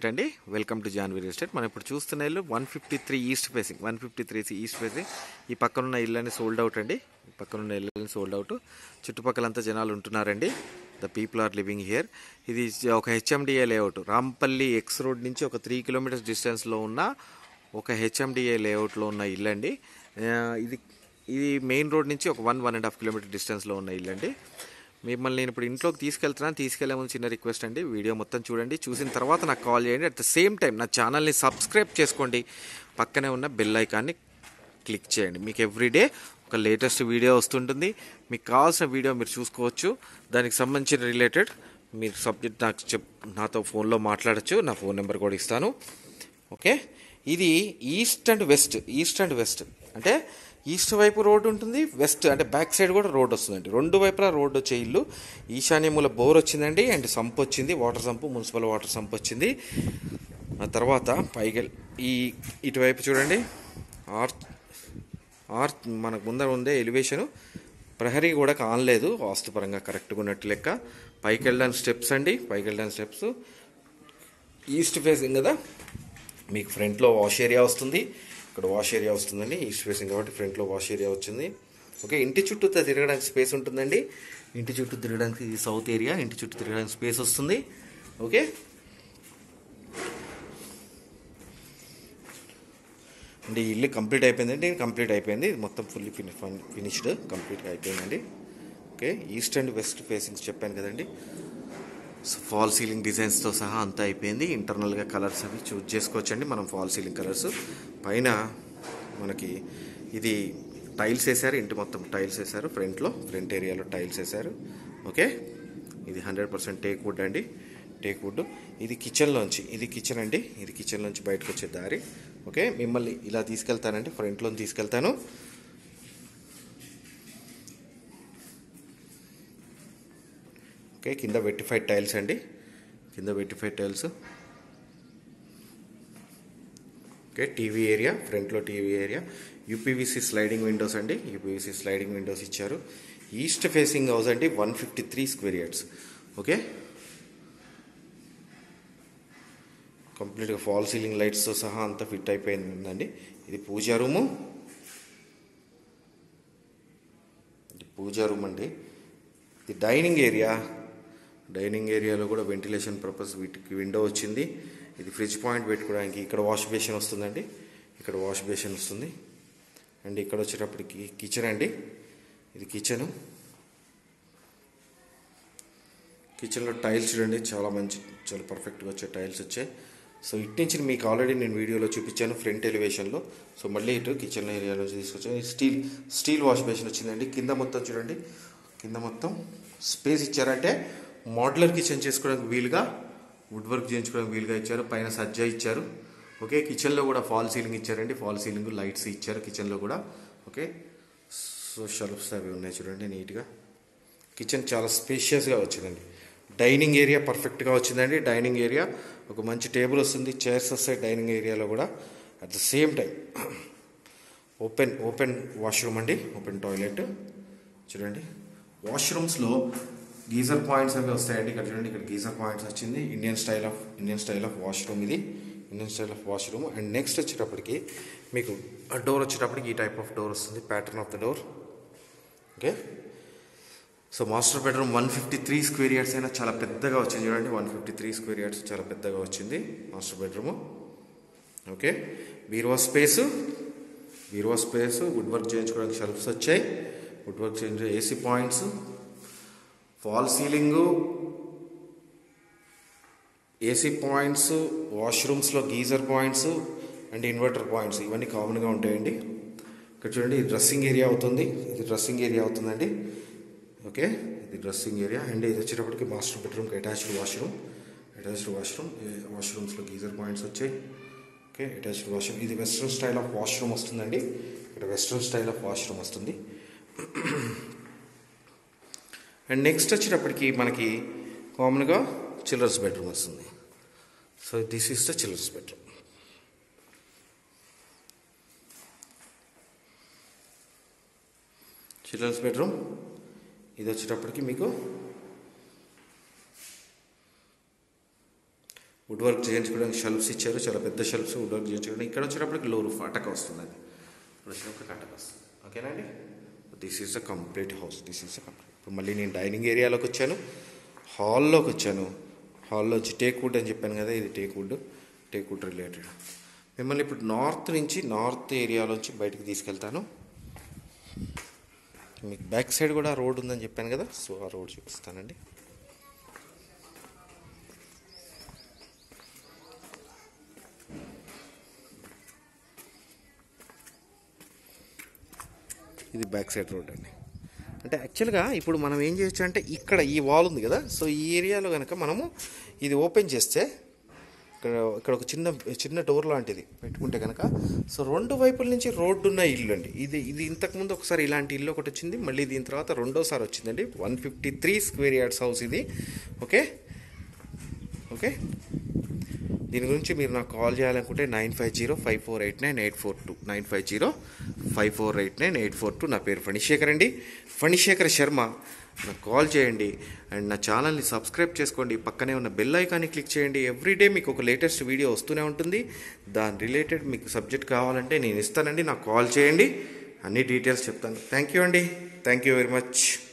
అండి welcome to Janvi real estate. మనం ఇప్పుడు చూస్తున్న ఇల్లు 153 ఈస్ట్ ఫేసింగ్. 153 east facing. ఈ పక్కన ఉన్న ఇల్లు సోల్డ్ అవుట్ అండి. ఈ పక్కన ఉన్న ఇల్లు సోల్డ్ అవుట్. చుట్టుపక్కలంతా జనాలు ఉంటున్నారండి. The people are living here. ఇది ఒక HMDA layout. Rampalli X road నుంచి ఒక 3 కిలోమీటర్స్ డిస్టెన్స్లో ఉన్న ఒక హెచ్ఎండిఏ లేఅవుట్లో ఉన్న ఇల్లు అండి. ఇది ఇది మెయిన్ రోడ్ నుంచి ఒక 1.5 కిలోమీటర్ డిస్టెన్స్లో ఉన్న ఇల్లు అండి. మిమ్మల్ని నేను ఇప్పుడు ఇంట్లోకి తీసుకెళ్లే ముందు చిన్న రిక్వెస్ట్ అండి, వీడియో మొత్తం చూడండి. చూసిన తర్వాత నాకు కాల్ చేయండి. అట్ ద సేమ్ టైం నా ఛానల్ని సబ్స్క్రైబ్ చేసుకోండి. పక్కనే ఉన్న బెల్ ఐకాన్ని క్లిక్ చేయండి. మీకు ఎవ్రీడే ఒక లేటెస్ట్ వీడియో వస్తుంటుంది. మీకు కావాల్సిన వీడియో మీరు చూసుకోవచ్చు. దానికి సంబంధించిన రిలేటెడ్ మీరు సబ్జెక్ట్ నాతో ఫోన్లో మాట్లాడచ్చు. నా ఫోన్ నెంబర్ కూడా ఇస్తాను. ఓకే, ఇది ఈస్ట్ అండ్ వెస్ట్ అంటే ఈస్ట్ వైపు రోడ్డు ఉంటుంది, వెస్ట్ అంటే బ్యాక్ సైడ్ కూడా రోడ్ వస్తుందండి. రెండు వైపులా రోడ్డు వచ్చే ఇల్లు. ఈశాన్యమూల బోర్ వచ్చిందండి అండ్ సంప్ వచ్చింది, water sump, municipal water sump వచ్చింది. ఆ తర్వాత పైకి ఇటువైపు చూడండి, ఆర్చ్ మనకు ముందర ఉందే ఎలివేషను. ప్రహరీ కూడా కానలేదు, వాస్తుపరంగా కరెక్ట్గా ఉన్నట్టు లెక్క. పైకి వెళ్ళడానికి స్టెప్స్ అండి, స్టెప్స్. ఈస్ట్ ఫేసింగ్ కదా, మీకు ఫ్రంట్లో వాష్ ఏరియా వస్తుంది. ఇక్కడ వాష్ ఏరియా వస్తుందండి, ఈస్ట్ ఫేసింగ్ కాబట్టి ఫ్రంట్లో వాష్ ఏరియా వచ్చింది. ఓకే, ఇంటి చుట్టూ తిరగడానికి స్పేస్ ఉంటుందండి. ఇంటి చుట్టూ తిరగడానికి ఇది సౌత్ ఏరియా. ఇంటి చుట్టూ తిరగడానికి స్పేస్ వస్తుంది. ఓకే, అంటే ఈ ఇల్లు కంప్లీట్ అయిపోయిందండి. ఇది మొత్తం ఫుల్లీ ఫినిష్డ్ కంప్లీట్గా అయిపోయిందండి. Okay, east and west facings చెప్పాను కదండి. సో ఫాల్ సీలింగ్ డిజైన్స్తో సహా అంతా అయిపోయింది. ఇంటర్నల్గా కలర్స్ అవి చూజ్ చేసుకోవచ్చండి మనం. ఫాల్ సీలింగ్ కలర్స్ పైన మనకి ఇది టైల్స్ వేశారు. ఇంటి మొత్తం టైల్స్ వేశారు. ఫ్రంట్ ఏరియాలో టైల్స్ వేశారు. ఓకే, ఇది 100% టేక్ వుడ్ అండి, టేక్ వుడ్. ఇది కిచెన్ అండి. ఇది కిచెన్ నుంచి బయటకు వచ్చే దారి. ఓకే, మిమ్మల్ని ఇలా తీసుకెళ్తానండి, ఫ్రంట్లో తీసుకెళ్తాను. ఓకే, కింద వెట్టిఫైడ్ టైల్స్ అండి, ఓకే, టీవీ ఏరియా, ఫ్రంట్లో TV area. UPVC sliding windows అండి, ఇచ్చారు. ఈస్ట్ ఫేసింగ్ హౌస్ అండి, 153 స్క్వేర్ యార్డ్స్. ఓకే, కంప్లీట్గా ఫాల్ సీలింగ్ లైట్స్తో సహా అంతా ఫిట్ అయిపోయిందండి. ఇది పూజా రూమ్ అండి. ఇది డైనింగ్ ఏరియాలో కూడా వెంటిలేషన్ పర్పస్ వీటికి విండో వచ్చింది. ఇది ఫ్రిడ్జ్ పాయింట్ పెట్టుకోవడానికి. ఇక్కడ వాష్ బేసిన్ వస్తుందండి, అండ్ ఇక్కడ వచ్చేటప్పటికి కిచెన్ అండి. ఇది కిచెన్లో టైల్స్ చూడండి, చాలా పర్ఫెక్ట్గా వచ్చే టైల్స్ వచ్చాయి. సో ఇటు నుంచి మీకు ఆల్రెడీ నేను వీడియోలో చూపించాను ఫ్రంట్ ఎలివేషన్లో. సో మళ్ళీ ఇటు కిచెన్ ఏరియా నుంచి తీసుకొచ్చాను. స్టీల్ వాష్ బేసిన్ వచ్చిందండి. కింద మొత్తం చూడండి, స్పేస్ ఇచ్చారంటే మోడ్యులర్ కిచెన్ చేసుకోవడానికి వీలుగా, వుడ్ వర్క్ చేయించుకోవడానికి వీలుగా ఇచ్చారు. పైన సజ్జా ఇచ్చారు. ఓకే, కిచెన్లో కూడా ఫాల్ సీలింగ్ ఇచ్చారండి. లైట్స్ ఇచ్చారు కిచెన్లో కూడా. ఓకే, సో షెల్ఫ్స్ అవి ఉన్నాయి చూడండి నీట్గా. కిచెన్ చాలా స్పేషియస్గా వచ్చిందండి. డైనింగ్ ఏరియా పర్ఫెక్ట్గా వచ్చిందండి. ఒక మంచి టేబుల్ వస్తుంది, చైర్స్ వస్తాయి డైనింగ్ ఏరియాలో కూడా. At the same time open washroom అండి, ఓపెన్ టాయిలెట్ చూడండి. వాష్రూమ్స్లో గీజర్ పాయింట్స్ అవి వస్తాయండి. ఇక్కడ చూడండి, ఇక్కడ గీజర్ పాయింట్స్ వచ్చింది. ఇండియన్ స్టైల్ ఆఫ్ వాష్రూమ్ ఇది. అండ్ నెక్స్ట్ వచ్చేటప్పటికి మీకు డోర్ వచ్చేటప్పటికి ఈ టైప్ ఆఫ్ డోర్ వస్తుంది, pattern of the door. Okay, so master bedroom 153 square yards అయినా చాలా పెద్దగా వచ్చింది చూడండి. 153 స్క్వేర్ యార్డ్స్ చాలా పెద్దగా వచ్చింది మాస్టర్ బెడ్రూమ్. ఓకే, బీరువా స్పేస్, వుడ్ వర్క్ చేయించుకోవడానికి షెల్ఫ్స్ వచ్చాయి. ఏసీ పాయింట్స్, ఫాల్ సీలింగు, వాష్రూమ్స్లో geyser points and inverter points ఇవన్నీ కామన్గా ఉంటాయండి. ఇక్కడ చూడండి, ఇది డ్రెస్సింగ్ ఏరియా అవుతుందండి. ఓకే, ఇది డ్రెస్సింగ్ ఏరియా. అండ్ ఇది వచ్చేటప్పటికి మాస్టర్ బెడ్రూమ్కి అటాచ్డ్ వాష్రూమ్. వాష్రూమ్స్లో గీజర్ పాయింట్స్ వచ్చాయి. Okay, attached washroom. ఇది వెస్ట్రన్ స్టైల్ ఆఫ్ వాష్రూమ్ వస్తుందండి. అండ్ నెక్స్ట్ వచ్చేటప్పటికి మనకి కామన్గా చిల్డ్రన్స్ బెడ్రూమ్ వస్తుంది. So this is the children's bedroom. ఇది వచ్చేటప్పటికి మీకు వుడ్ వర్క్ చేయించుకోవడానికి షెల్ఫ్స్ ఇచ్చారు, చాలా పెద్ద షెల్ఫ్స్ వుడ్ వర్క్ చేయించుకోవడానికి. ఇక్కడ వచ్చేటప్పటికి లో రూఫ్ అటక వస్తుంది, అది ఇప్పుడు వచ్చినప్పటికి అటక వస్తుంది. ఓకేనండి, this is the complete house. ఇప్పుడు మళ్ళీ నేను డైనింగ్ ఏరియాలోకి వచ్చాను, హాల్లోకి వచ్చాను. హాల్లో వచ్చి టేక్ వుడ్ అని చెప్పాను కదా, ఇది టేక్ వుడ్ రిలేటెడ్. మిమ్మల్ని ఇప్పుడు నార్త్ ఏరియాలోంచి బయటకు తీసుకెళ్తాను. మీకు బ్యాక్ సైడ్ కూడా రోడ్ ఉందని చెప్పాను కదా, సో ఆ రోడ్ చూపిస్తానండి. ఇది బ్యాక్ సైడ్ రోడ్ అండి. అంటే యాక్చువల్గా ఇప్పుడు మనం ఏం చేయొచ్చు అంటే, ఇక్కడ ఈ వాల్ ఉంది కదా, సో ఈ ఏరియాలో కనుక మనము ఇది ఓపెన్ చేస్తే ఇక్కడ ఒక చిన్న డోర్ లాంటిది పెట్టుకుంటే కనుక, సో రెండు వైపుల నుంచి రోడ్డు ఉన్న ఇల్లు అండి. ఇది ఇంతకుముందు ఒకసారి ఇలాంటి ఇల్లు ఒకటి వచ్చింది, మళ్ళీ దీని తర్వాత రెండోసారి వచ్చిందండి. 153 స్క్వేర్ యార్డ్స్ హౌస్ ఇది. ఓకే, దీని గురించి మీరు నాకు కాల్ చేయాలనుకుంటే 9505489842 9505489842. నా పేరు ఫణిశేఖర్ అండి, ఫణిశేఖర్ శర్మ. నాకు కాల్ చేయండి అండ్ నా ఛానల్ని సబ్స్క్రైబ్ చేసుకోండి. పక్కనే ఉన్న బెల్ ఐకాన్ని క్లిక్ చేయండి. ఎవ్రీడే మీకు ఒక లేటెస్ట్ వీడియో వస్తూనే ఉంటుంది. దాని రిలేటెడ్ మీకు సబ్జెక్ట్ కావాలంటే నేను ఇస్తానండి, నాకు కాల్ చేయండి, అన్ని డీటెయిల్స్ చెప్తాను. థ్యాంక్ యూ అండి, థ్యాంక్ యూ వెరీ మచ్.